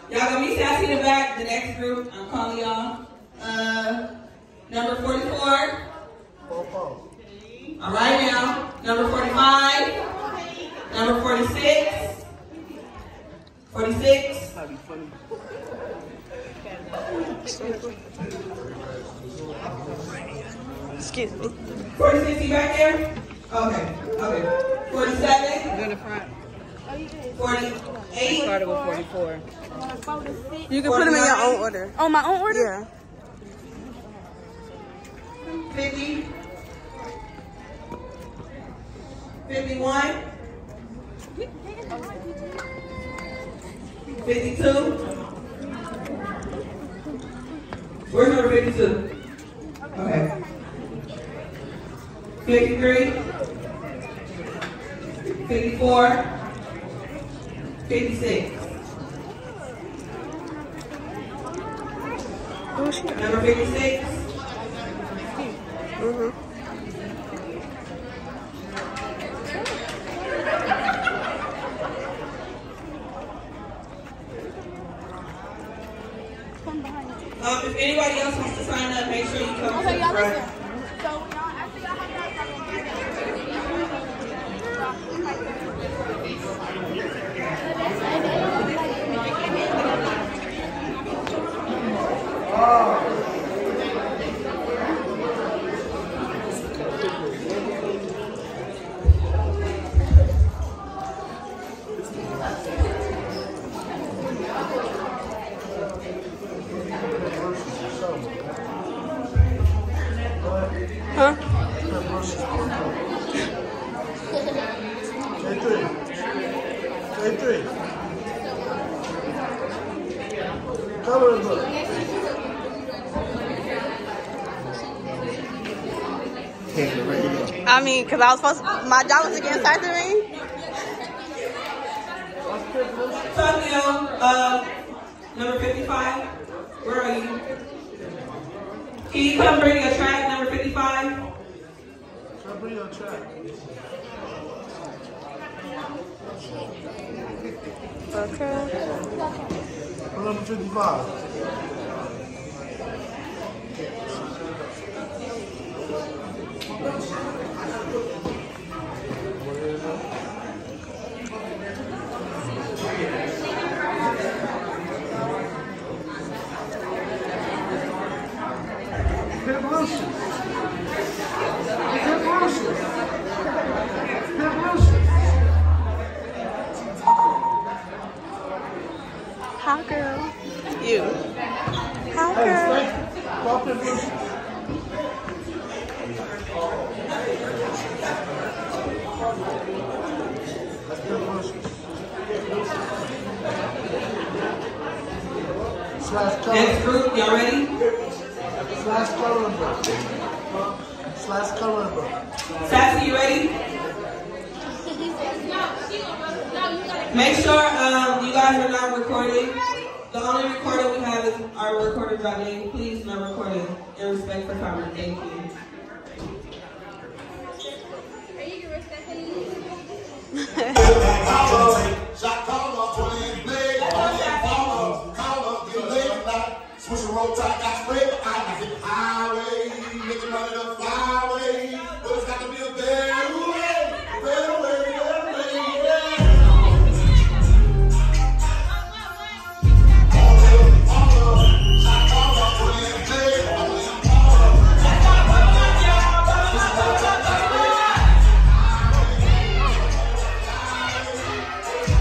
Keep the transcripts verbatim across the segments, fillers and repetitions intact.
Y'all gonna meet Sassy in the back, the next group. I'm calling y'all. Uh, number forty-four. All right now. Number forty-five. Number forty-six. forty-six. Excuse me. forty-six, you back there? Okay, okay. forty-seven. Go in the front. forty-eight. Started with forty-four. You can put them in your own order. Oh, my own order? Yeah. fifty. fifty-one. fifty-two. Where's number fifty-two? Okay. fifty-three. fifty-four. fifty-six. Number fifty-six. Mm-hmm. Um, if anybody else wants to sign up, make sure you come Okay, to the y'all front. listen. So, y'all, after y'all have y'all Huh? K three. K three. Coloring book. I mean, because I was supposed to, my job was against Saturday. Tonyo, uh, number fifty-five. Where are you? Can you come bring a track, number fifty-five? Come bring your track. Okay. Number fifty-five. Pimp Lucius. Pimp Lucius. Pimp Lucius. Hi, girl. You. Hi, Hey, girl. stay. Call Pimp Lucius. That's Pimp Lucius. Slash Next color. group, y'all ready? Slash coloring book. Slash coloring book. Sassy, you ready? Make sure um, you guys are not recording. The only recorder we have is our recorder, Jardine. Please, no recording. In respect for time. Thank you. Are you gonna respect me? Shot caller, twenty blade, caller, caller, get laid like switch a roll tight, got straight, I hit the highway, making money the flyway, but it's got to be a better way, better way, better way, yeah. Caller, caller, shot caller, twenty blade, caller, switch a roll tight, got straight.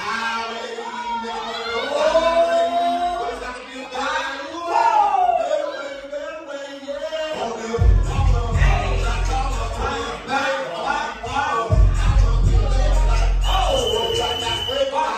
highway. Making money on the highway. But it's got to be a better way, better way, yeah. On the corner, I call her twin back. On the corner, I call her twin back. Oh, right now, straight back.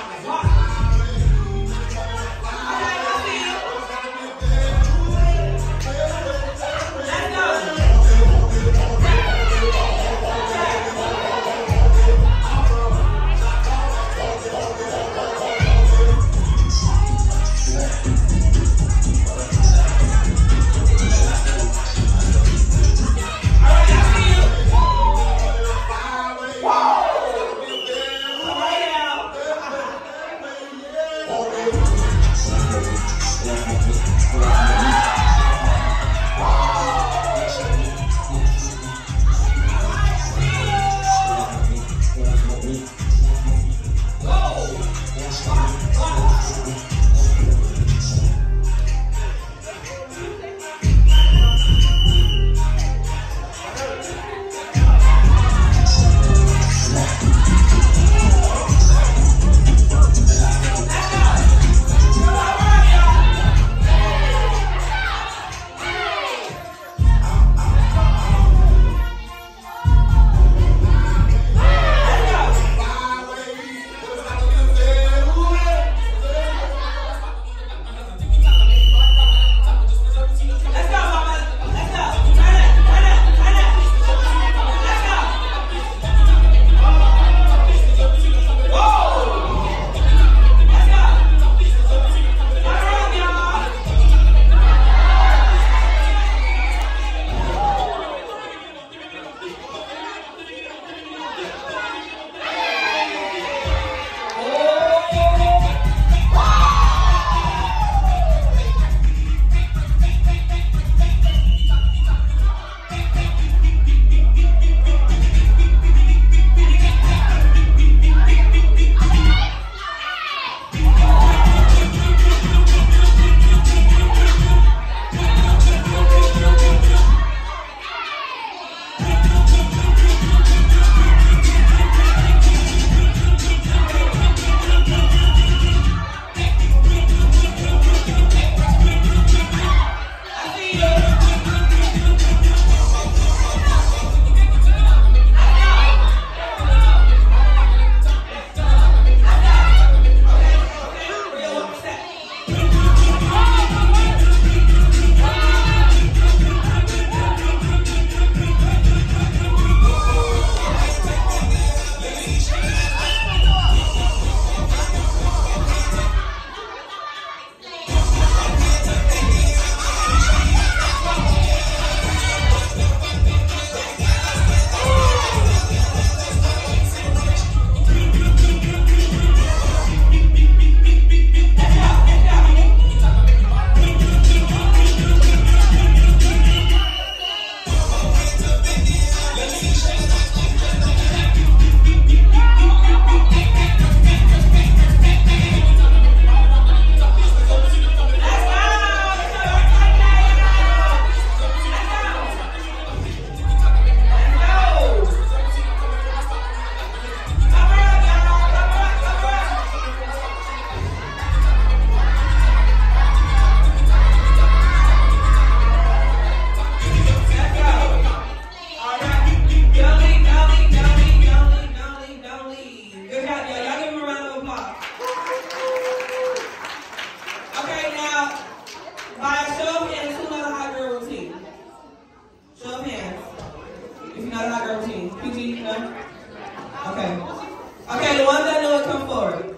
Okay, the ones that know it, come forward.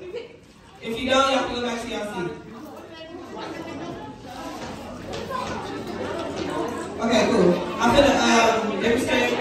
If you don't, you have to go back to your seat. Okay, cool. I'm gonna um, let me stand.